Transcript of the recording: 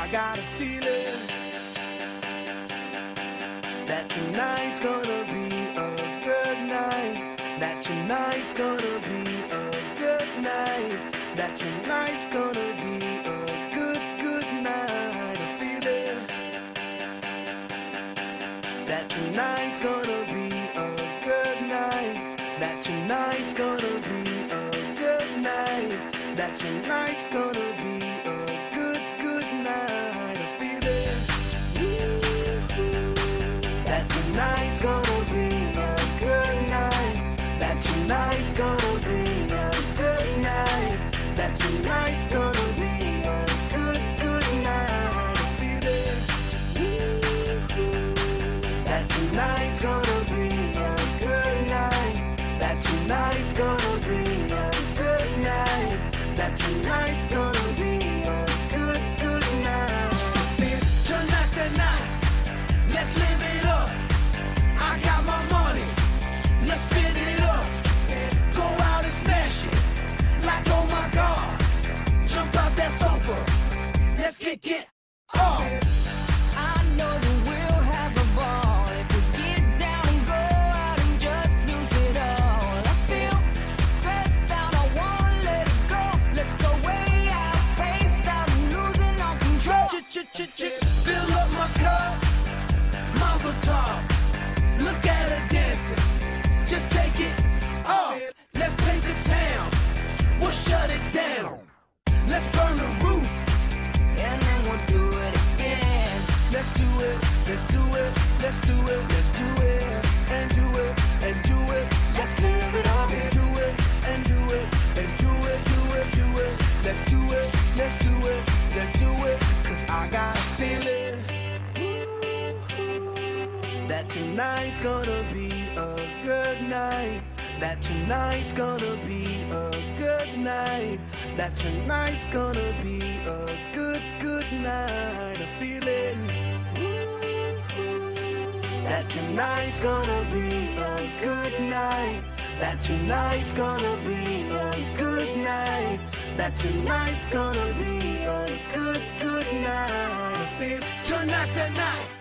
I got a feeling that tonight's gonna be a good night. That tonight's gonna be a good night. That tonight's gonna be a good, good night. A feeling that tonight's gonna be a good night. That tonight's gonna be a good night. That tonight's gonna be a good, good night. A feeling that tonight's gonna be a good night. That tonight's gonna be a good night. That tonight's gonna be a good, good night. A feeling that tonight's gonna be a good night. That tonight's gonna be a good night. That tonight's gonna be a good, good night. Tonight's the night. Let's live it up. I got my money. Let's spin it up. Go out and smash it. Like oh my God. Jump out that sofa. Let's get up. I know that we'll have a ball if we get down and go out and just lose it all. I feel stressed out, I wanna let it go. Let's go way out, spaced out, and losing all control. Fill up my cup. Mazel tov. Look at her dancing. Just take it off. Let's paint the town. We'll shut it down. Let's burn the roof. And then we'll do it again. Let's do it. Let's do it. Let's do it. Let's do it. And do it. And do it. Let's live it up. And do it. And do it. And do it. Do it. Do it. Let's do it. Let's do it. Let's do it. 'Cause I got a feeling that tonight's gonna be a good night. That tonight's gonna be a good night. That tonight's gonna be a good, good night. A feeling that tonight's gonna be a good night. That tonight's gonna be a good night. That tonight's gonna be a good, good night. I feel tonight's the night.